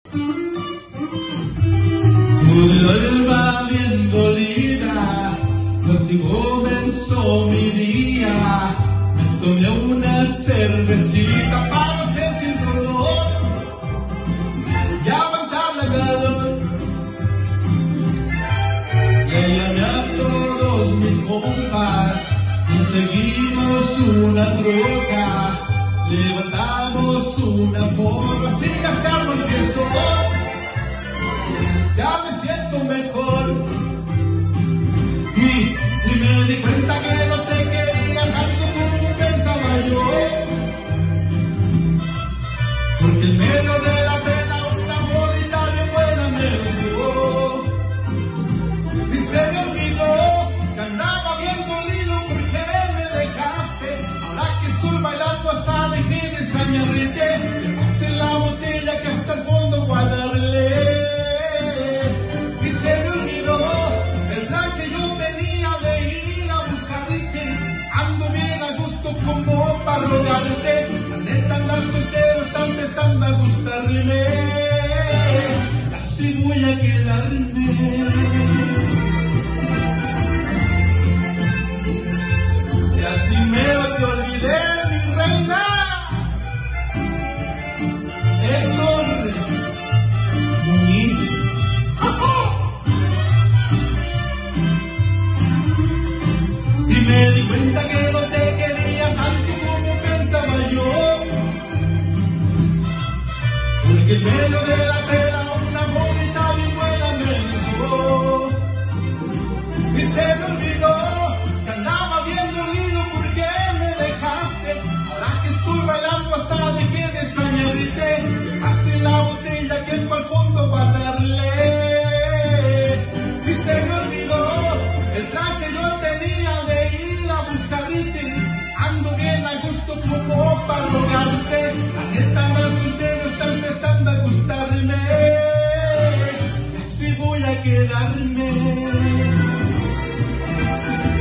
Con el alma bien dolida, así comenzó mi día. Me tomé una cervecita para sentir dolor y aguantar la calor. Le llamé a todos mis compas y seguimos una troca. Levantamos unas morras y ya se armó el fiestón. Ya me siento mejor y me di cuenta que no te quería tanto como pensaba yo, porque en medio de la pena una morrita bien buena me besó y se me olvidó que andaba bien dolido porque me dejaste. Ahora que estoy bailando hasta dejé de extrañarte. Me pasé la botella que hasta el fondo guardaré. Como para rogarte, la neta andar soltero está empezando a gustarme, así voy a quedarme. Y así mero te olvidé, mi reina. Héctor Muñiz. Y me di cuenta que no te quería tanto como pensaba yo, porque en medio de la pena una bonita bien buena me besó y se me olvidó que andaba bien dolido porque me dejaste. Ahora que estoy bailando hasta dejé de extrañarte. Me pasé la botella que fue al fondo guardarle y se me olvidó el plan que yo tenía de ir a buscarte. Ando bien a gusto como para rogarte. La neta andar soltero está empezando a gustarme, así voy a quedarme.